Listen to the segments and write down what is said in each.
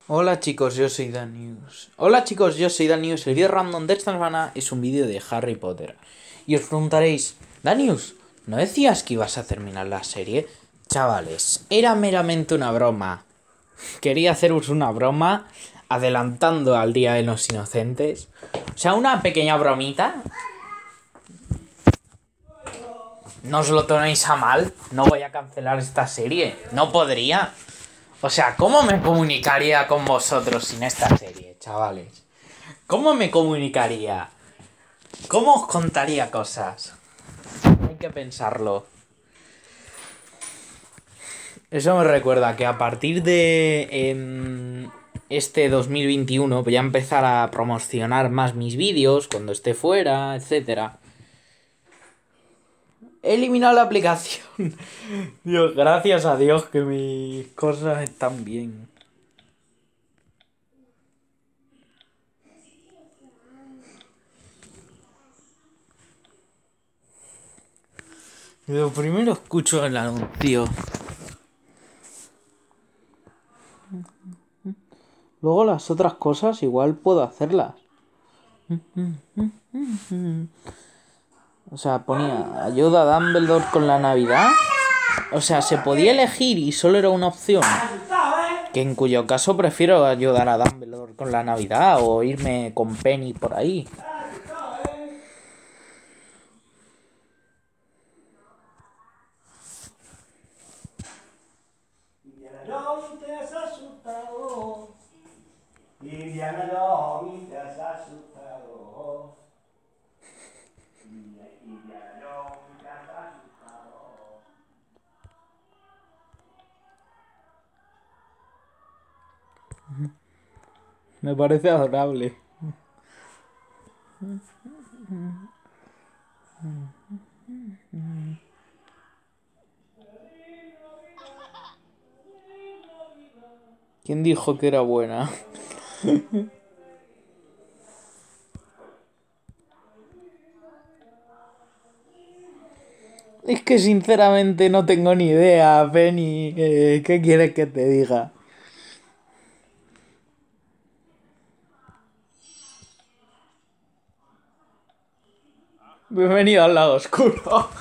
Hola chicos, yo soy Danius. Hola chicos, yo soy Danius. El vídeo random de esta semana es un vídeo de Harry Potter. Y os preguntaréis, Danius, ¿no decías que ibas a terminar la serie? Chavales, era meramente una broma. Quería haceros una broma adelantando al Día de los Inocentes. O sea, una pequeña bromita. No os lo toméis a mal. No voy a cancelar esta serie. No podría. O sea, ¿cómo me comunicaría con vosotros sin esta serie, chavales? ¿Cómo me comunicaría? ¿Cómo os contaría cosas? Hay que pensarlo. Eso me recuerda que a partir de este 2021 voy a empezar a promocionar más mis vídeos cuando esté fuera, etcétera. He eliminado la aplicación. Dios, gracias a Dios que mis cosas están bien. Pero primero escucho el anuncio. Luego las otras cosas igual puedo hacerlas. O sea, ponía ayuda a Dumbledore con la Navidad. O sea, se podía elegir y solo era una opción. Que en cuyo caso prefiero ayudar a Dumbledore con la Navidad o irme con Penny por ahí. Indiana Jones, te has asustado. Indiana Jones, te has asustado. Indiana Jones, te has asustado. Me parece adorable. ¿Quién dijo que era buena? Es que sinceramente no tengo ni idea, Penny. ¿Qué quieres que te diga? Bienvenido al lado oscuro.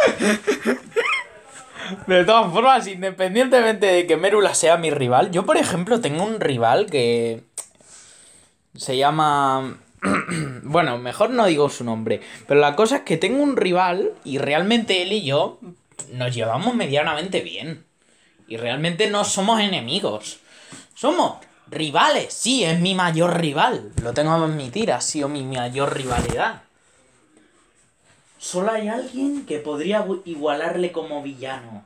De todas formas, independientemente de que Mérula sea mi rival, yo por ejemplo tengo un rival que se llama... Bueno, mejor no digo su nombre, pero la cosa es que tengo un rival y realmente él y yo nos llevamos medianamente bien. Y realmente no somos enemigos. Somos rivales, sí, es mi mayor rival. Lo tengo que admitir, ha sido mi mayor rivalidad. Solo hay alguien que podría igualarle como villano.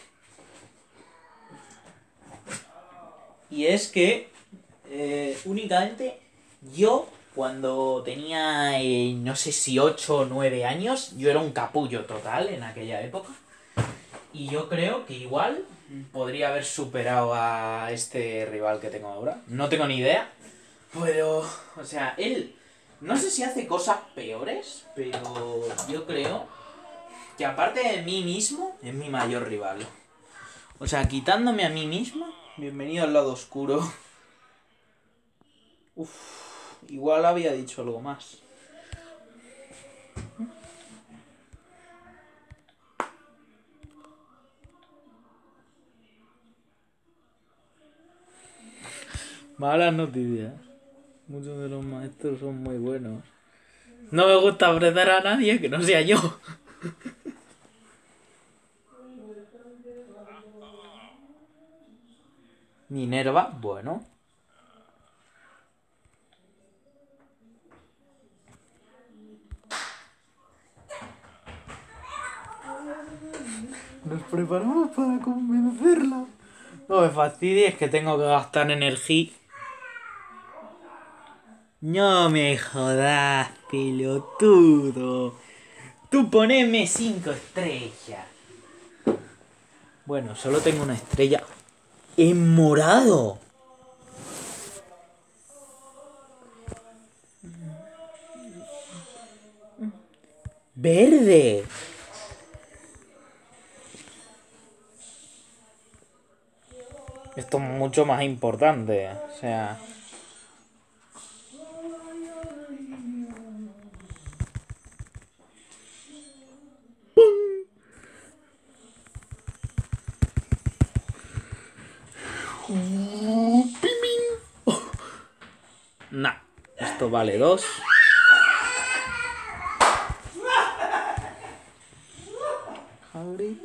Y es que únicamente yo, cuando tenía, no sé si 8 o 9 años, yo era un capullo total en aquella época. Y yo creo que igual podría haber superado a este rival que tengo ahora. No tengo ni idea. Pero, o sea, él, no sé si hace cosas peores, pero yo creo que aparte de mí mismo, es mi mayor rival. O sea, quitándome a mí mismo, bienvenido al lado oscuro. Uf, igual había dicho algo más. Malas noticias. Muchos de los maestros son muy buenos. No me gusta apretar a nadie que no sea yo. Minerva, bueno. Nos preparamos para convencerla. No me fastidies que tengo que gastar energía. No me jodas, pelotudo. Tú poneme 5 estrellas. Bueno, solo tengo una estrella. ¡En morado! ¡Verde! Esto esto es mucho más importante. O sea... Nah, esto vale 2. Hagrid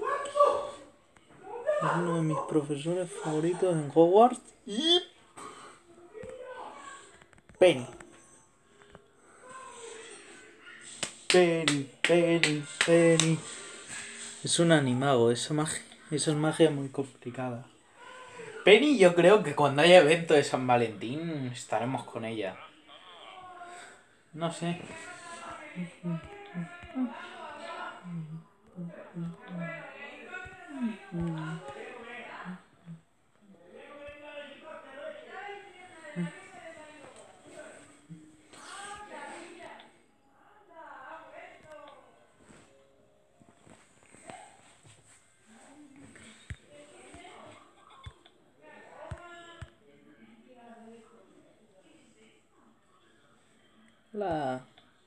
es uno de mis profesores favoritos en Hogwarts. Y Penny. Penny. Es un animago, esa es magia muy complicada. Penny, yo creo que cuando haya evento de San Valentín estaremos con ella. No sé. La...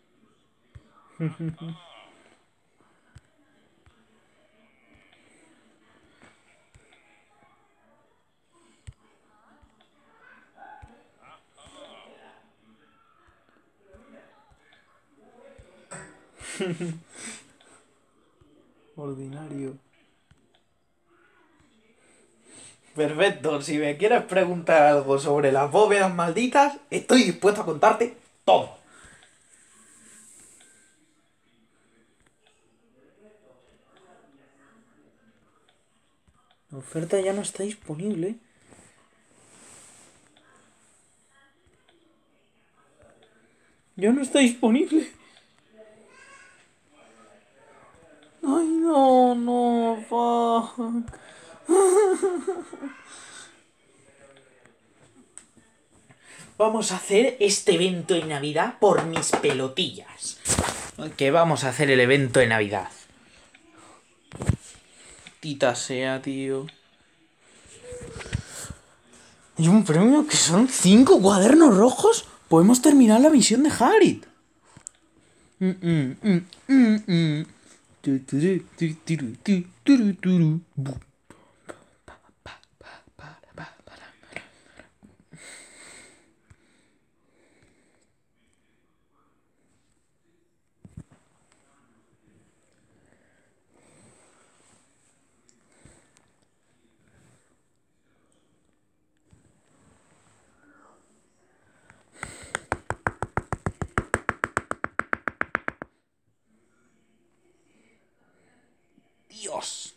Ordinario. Perfecto, si me quieres preguntar algo sobre las bóvedas malditas, estoy dispuesto a contarte todo. La oferta ya no está disponible. Ya no está disponible. Ay, no, fuck. Vamos a hacer este evento de Navidad por mis pelotillas. Que vamos a hacer el evento de Navidad. Tita sea, tío. Hay un premio que son 5 cuadernos rojos. Podemos terminar la misión de Hagrid. Dios.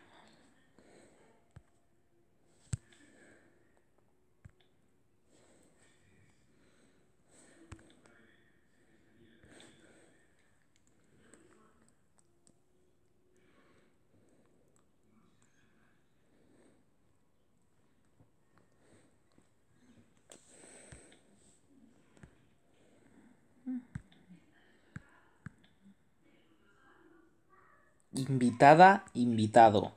Invitada, invitado.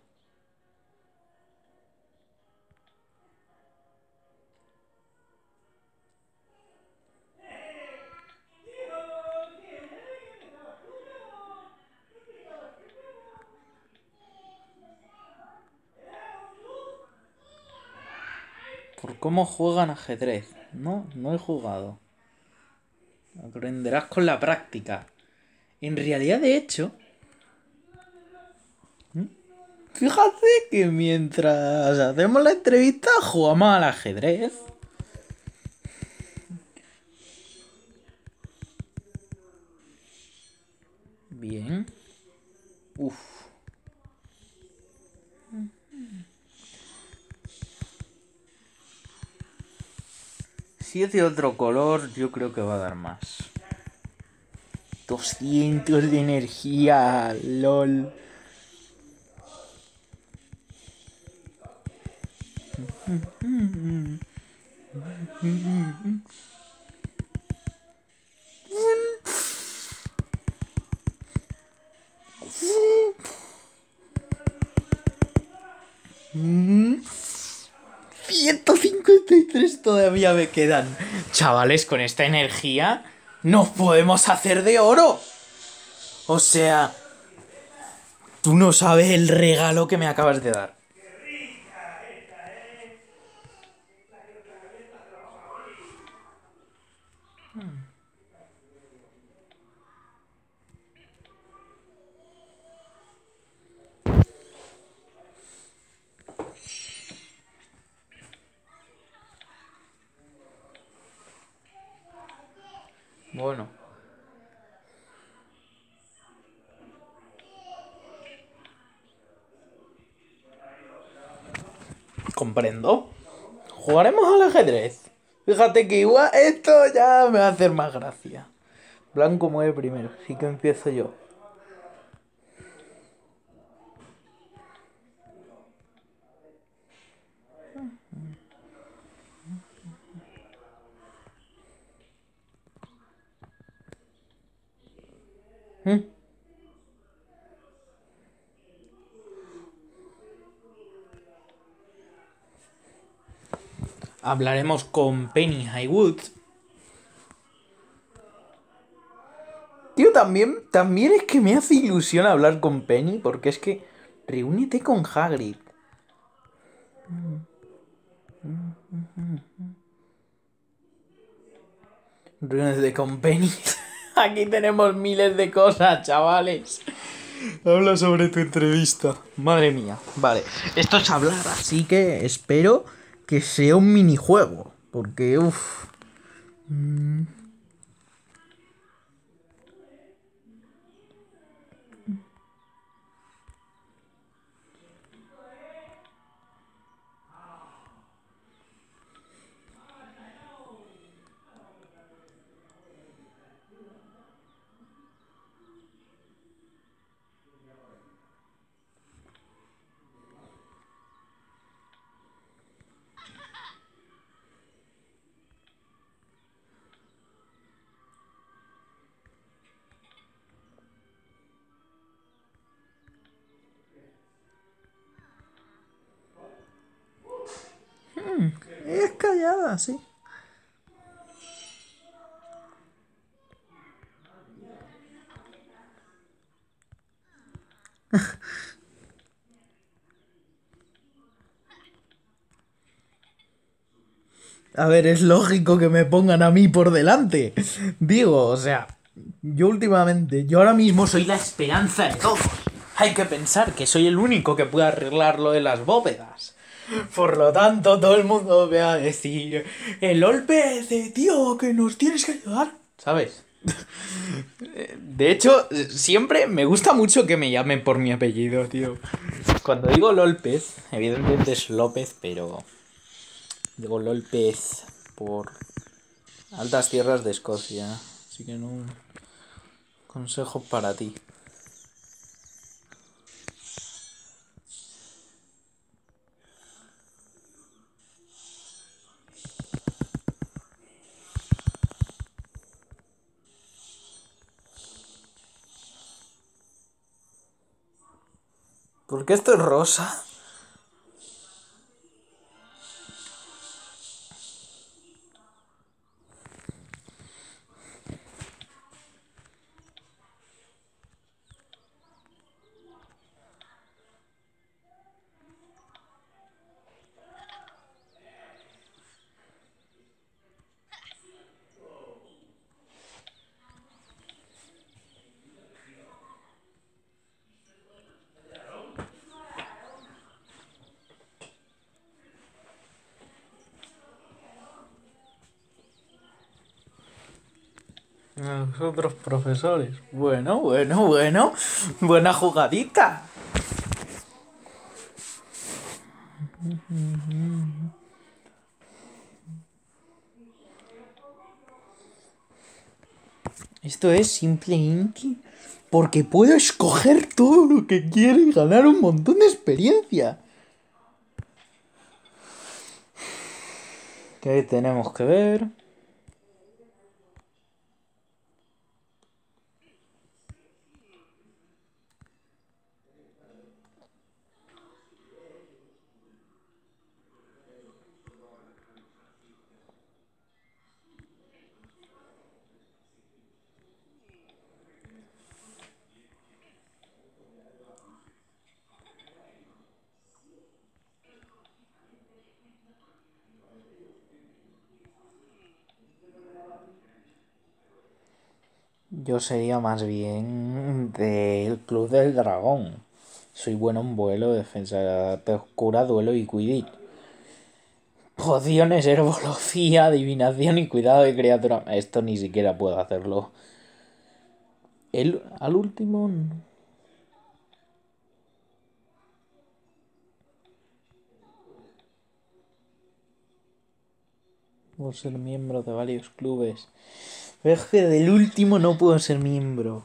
Por cómo juegan ajedrez. No he jugado. Aprenderás con la práctica. En realidad, de hecho... Fíjate que mientras hacemos la entrevista jugamos al ajedrez. Bien. Uf. Si es de otro color, yo creo que va a dar más. 200 de energía, lol. 53 todavía me quedan. Chavales, con esta energía nos podemos hacer de oro. O sea, tú no sabes el regalo que me acabas de dar. Bueno. Comprendo. Jugaremos al ajedrez. Fíjate que igual esto ya me va a hacer más gracia. Blanco mueve primero, así que empiezo yo. ¿Mm? Hablaremos con Penny Highwood. Tío, también es que me hace ilusión hablar con Penny, porque es que reúnete con Hagrid. Reúnete con Penny. Aquí tenemos miles de cosas, chavales. Habla sobre tu entrevista. Madre mía. Vale, esto es hablar, así que espero que sea un minijuego. Porque, uff. Es callada, sí. A ver, es lógico que me pongan a mí por delante. Digo, o sea, yo ahora mismo soy la esperanza de todos. Hay que pensar que soy el único que puede arreglar lo de las bóvedas. Por lo tanto, todo el mundo me va a decir, el Olpez, tío, que nos tienes que ayudar. ¿Sabes? De hecho, siempre me gusta mucho que me llamen por mi apellido, tío. Cuando digo López, evidentemente es López, pero digo López por altas tierras de Escocia. Así que no. Consejo para ti. ¿Por qué esto es rosa? Los otros profesores. Bueno. Buena jugadita. Esto es simplemente porque puedo escoger todo lo que quiero y ganar un montón de experiencia. ¿Qué tenemos que ver? Yo sería más bien del Club del Dragón. Soy bueno en vuelo, defensa oscura, duelo y quidditch. Pociones, herbología, adivinación y cuidado de criatura. Esto ni siquiera puedo hacerlo. Al último... Puedo ser miembro de varios clubes. Pero es que del último no puedo ser miembro.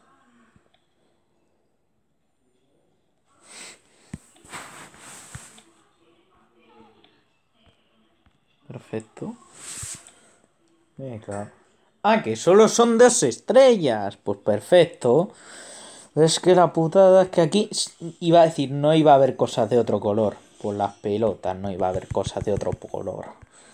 Perfecto. Claro. Ah, que solo son 2 estrellas. Pues perfecto. Es que la putada es que aquí iba a decir no iba a haber cosas de otro color. Por las pelotas no iba a haber cosas de otro color.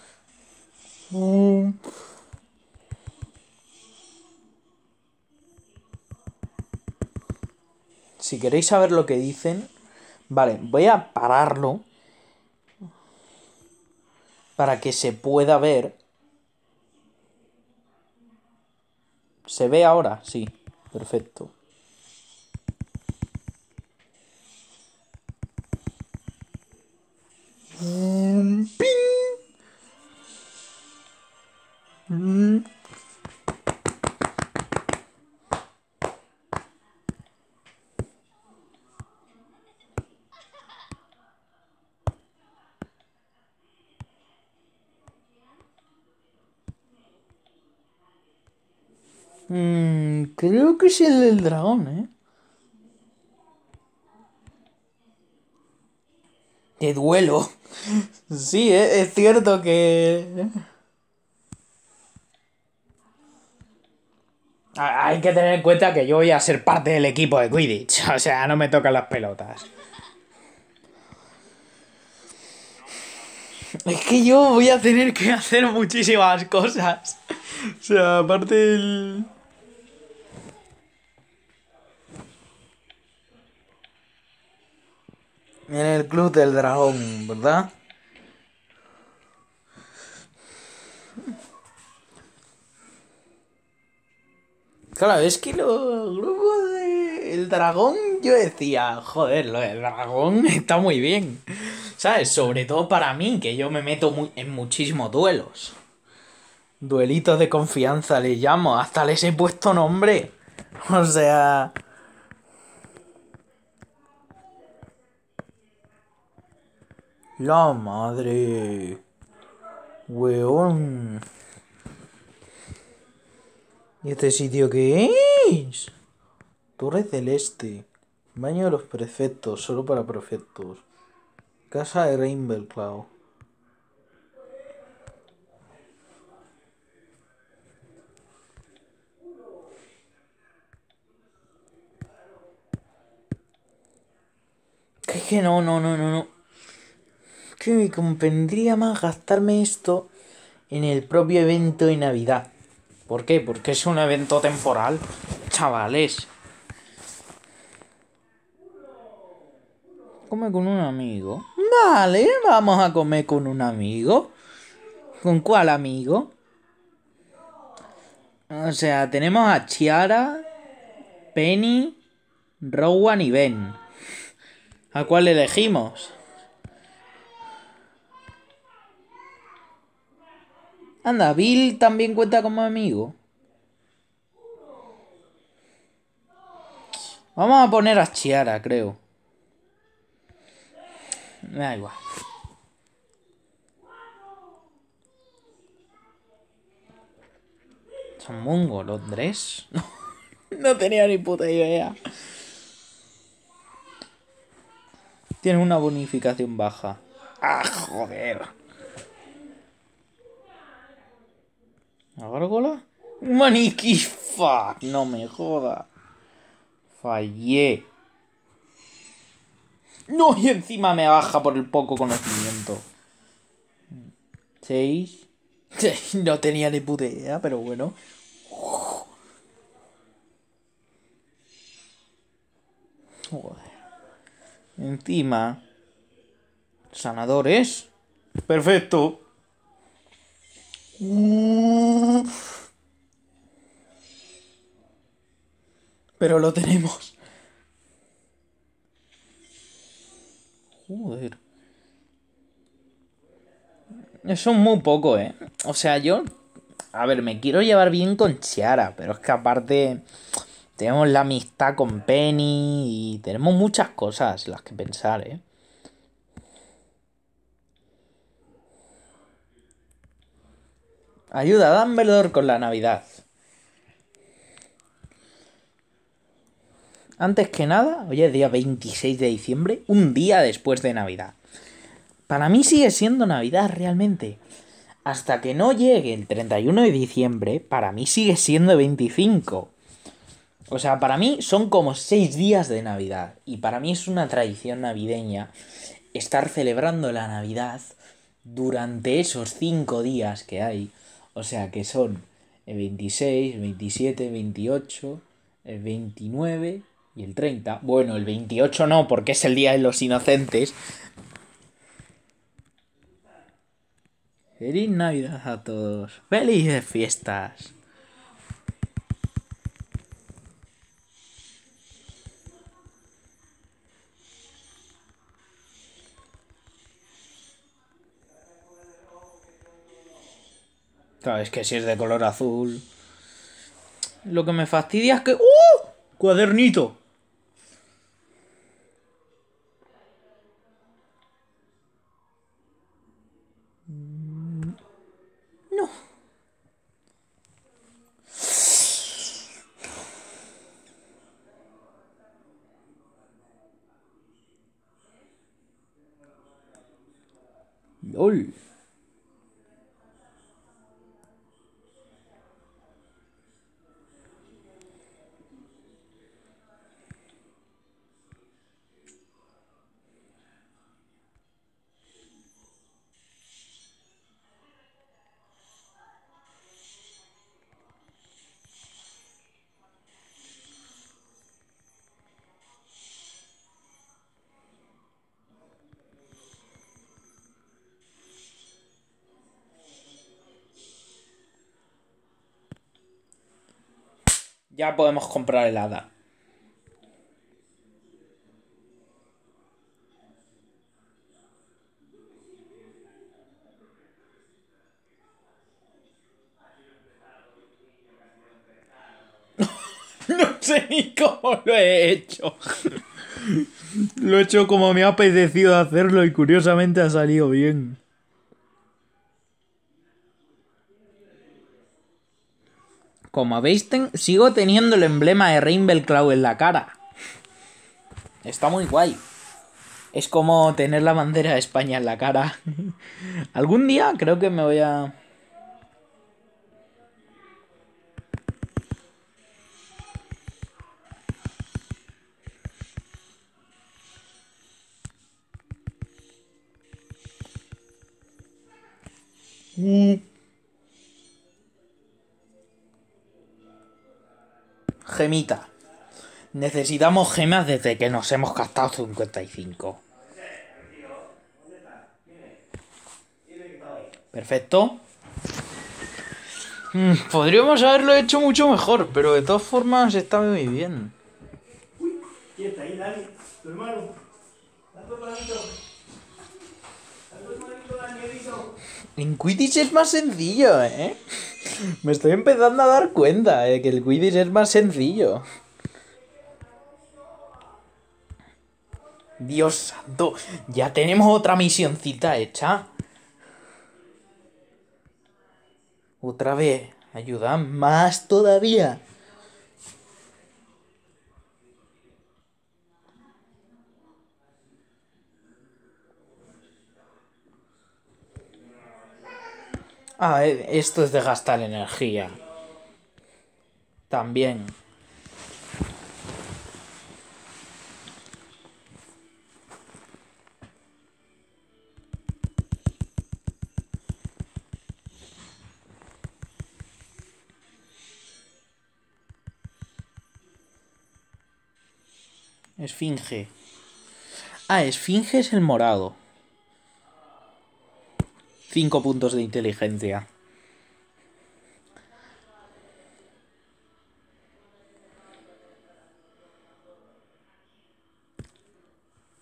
Si queréis saber lo que dicen... Vale, voy a pararlo. Para que se pueda ver. ¿Se ve ahora? Sí. Perfecto. Creo que es el del dragón, ¿eh? De duelo. Sí, es cierto que... Hay que tener en cuenta que yo voy a ser parte del equipo de Quidditch. O sea, no me tocan las pelotas. Es que yo voy a tener que hacer muchísimas cosas. O sea, aparte del... En el Club del Dragón, ¿verdad? Claro, es que los grupos del dragón, yo decía, joder, lo del dragón está muy bien. ¿Sabes? Sobre todo para mí, que yo me meto en muchísimos duelos. Duelitos de confianza les llamo, hasta les he puesto nombre. O sea... La madre... Weón. ¿Y este sitio qué es? Torre Celeste. Baño de los prefectos, solo para prefectos. Casa de Ravenclaw. Es que no. Que me convendría más gastarme esto en el propio evento de Navidad. ¿Por qué? Porque es un evento temporal, chavales. Come con un amigo. Vale, vamos a comer con un amigo. ¿Con cuál amigo? O sea, tenemos a Chiara, Penny, Rowan y Ben. ¿A cuál elegimos? Anda, Bill también cuenta como amigo. Vamos a poner a Chiara, creo. Me da igual. ¿Son Mungo Londres? No tenía ni puta idea. Tiene una bonificación baja. ¡Ah, joder! ¿La gárgola? ¡Maniquí! ¡Fuck! No me joda. Fallé. No, y encima me baja por el poco conocimiento. 6. No tenía ni puta idea, pero bueno. Joder. Encima. Sanadores. Perfecto. Pero lo tenemos. Joder. Eso es muy poco, ¿eh? O sea, yo... A ver, me quiero llevar bien con Chiara, pero es que aparte tenemos la amistad con Penny y tenemos muchas cosas en las que pensar, ¿eh? Ayuda a Dumbledore con la Navidad. Antes que nada, hoy es día 26 de diciembre, un día después de Navidad. Para mí sigue siendo Navidad realmente. Hasta que no llegue el 31 de diciembre, para mí sigue siendo 25. O sea, para mí son como 6 días de Navidad. Y para mí es una tradición navideña estar celebrando la Navidad durante esos 5 días que hay. O sea, que son el 26, el 27, el 28, el 29 y el 30. Bueno, el 28 no, porque es el Día de los Inocentes. Feliz Navidad a todos. Felices fiestas. Claro, es que si es de color azul. Lo que me fastidia es que... ¡Uh! ¡Cuadernito! No. LOL. Ya podemos comprar el hada. No sé ni cómo lo he hecho. Lo he hecho como me ha apetecido hacerlo y curiosamente ha salido bien. Como veis, sigo teniendo el emblema de Ravenclaw en la cara. Está muy guay. Es como tener la bandera de España en la cara. Algún día creo que me voy a... Gemita. Necesitamos gemas desde que nos hemos gastado 55. Perfecto. Podríamos haberlo hecho mucho mejor, pero de todas formas está muy bien. ¿Quién está ahí, Dani? ¿Tu hermano? ¿Tanto hermanito? ¿Tanto hermanito Danielito? En Quidditch es más sencillo, ¿eh? Me estoy empezando a dar cuenta de que el Quidditch es más sencillo. Dios santo, ya tenemos otra misioncita hecha. Otra vez, ayuda más todavía. Ah, esto es de gastar energía. También. Esfinge. Ah, Esfinge es el morado. 5 puntos de inteligencia.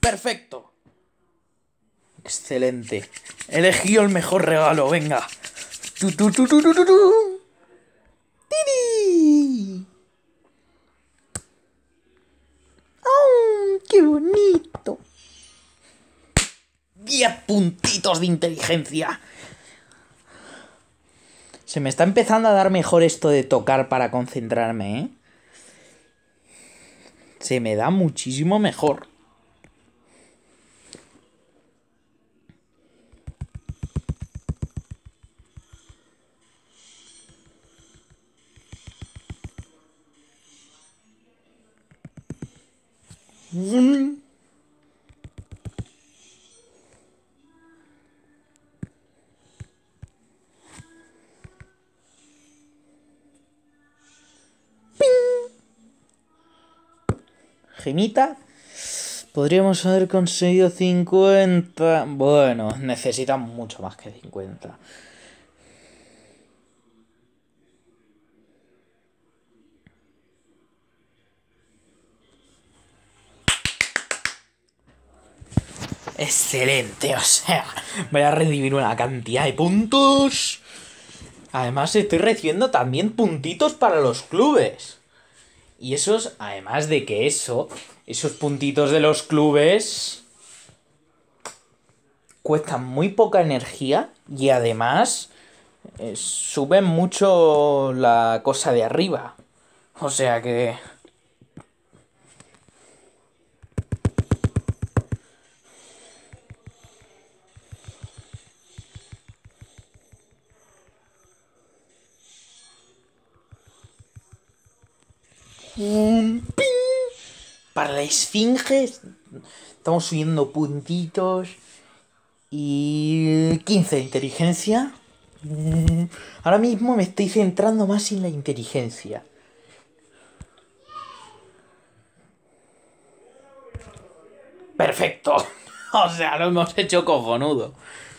Perfecto. Excelente. He elegido el mejor regalo, venga. Tu, tu, tu, tu, tu, tu, tu. ¡Tiri! ¡Oh, qué bonito! 10 puntitos de inteligencia. Se me está empezando a dar mejor esto de tocar para concentrarme, ¿eh? Se me da muchísimo mejor. Gemita. Podríamos haber conseguido 50. Bueno, necesitan mucho más que 50. Excelente, o sea, voy a recibir una cantidad de puntos. Además, estoy recibiendo también puntitos para los clubes. Y esos, además de que esos puntitos de los clubes cuestan muy poca energía y además suben mucho la cosa de arriba. O sea que... Para la esfinge estamos subiendo puntitos. Y 15 de inteligencia. Ahora mismo me estoy centrando más en la inteligencia. Perfecto. O sea, lo hemos hecho cojonudo.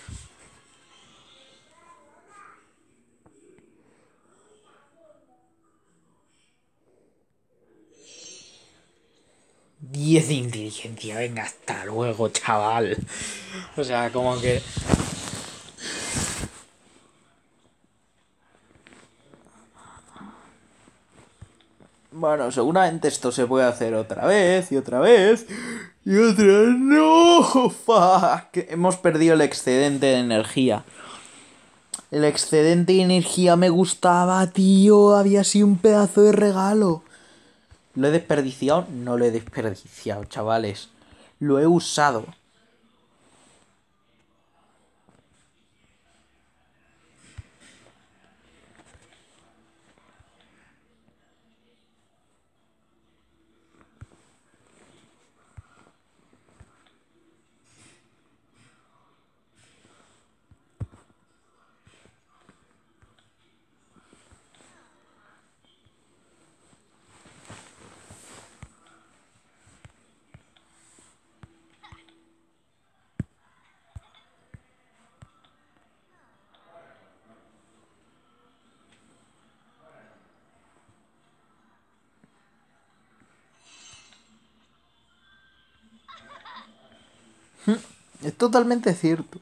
Diez de inteligencia. Venga, hasta luego, chaval. O sea, como que... Bueno, seguramente esto se puede hacer otra vez y otra vez y otra vez. ¡No! ¡Fuck! Hemos perdido el excedente de energía. El excedente de energía me gustaba, tío. Había sido un pedazo de regalo. ¿Lo he desperdiciado? No lo he desperdiciado, chavales. Lo he usado. Es totalmente cierto.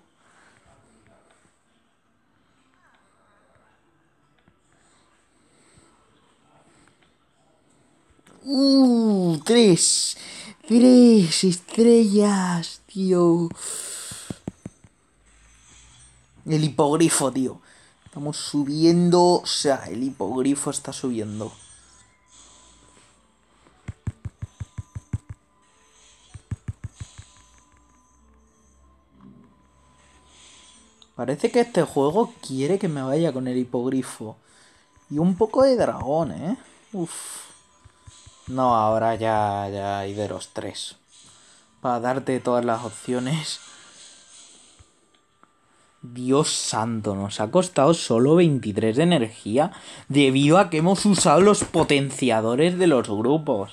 Tres. Tres estrellas, tío. El hipogrifo, tío. Estamos subiendo. O sea, el hipogrifo está subiendo. Parece que este juego quiere que me vaya con el hipogrifo. Y un poco de dragón, ¿eh? Uf. No, ahora ya hay de los tres. Para darte todas las opciones. Dios santo, nos ha costado solo 23 de energía debido a que hemos usado los potenciadores de los grupos.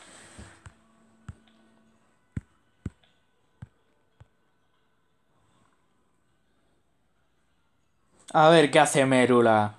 A ver qué hace Mérula.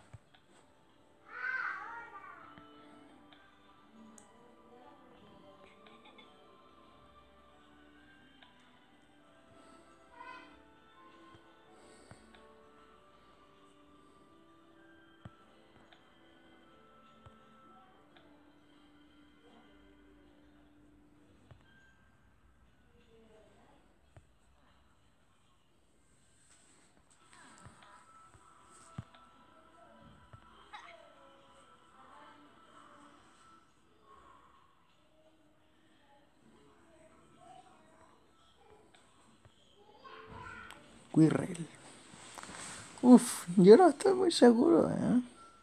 Squirrel. Uf, yo no estoy muy seguro, ¿eh?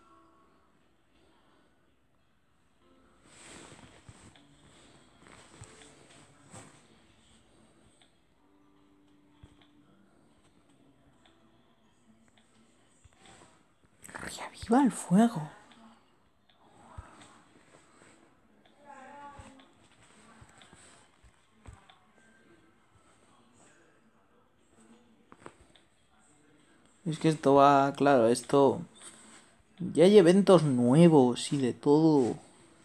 Reaviva el fuego. Es que esto va, claro, esto... Ya hay eventos nuevos y de todo.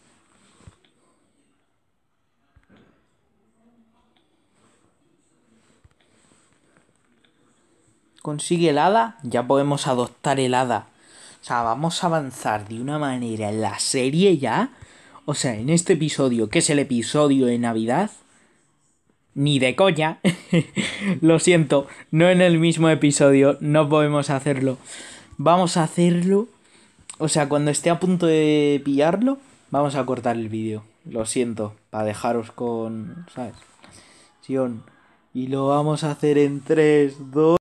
Consigue el hada, ya podemos adoptar el hada. O sea, vamos a avanzar de una manera en la serie ya. O sea, en este episodio, que es el episodio de Navidad, ni de coña. Lo siento, no en el mismo episodio, no podemos hacerlo. Vamos a hacerlo. O sea, cuando esté a punto de pillarlo, vamos a cortar el vídeo. Lo siento, para dejaros con... ¿sabes? Y lo vamos a hacer en 3, 2...